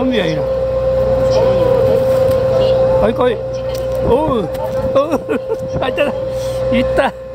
ンビやいな。はい来い。おうおう、あいた、いった。